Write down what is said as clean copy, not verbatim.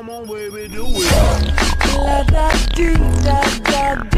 Come on, baby, do it. La da dee da da.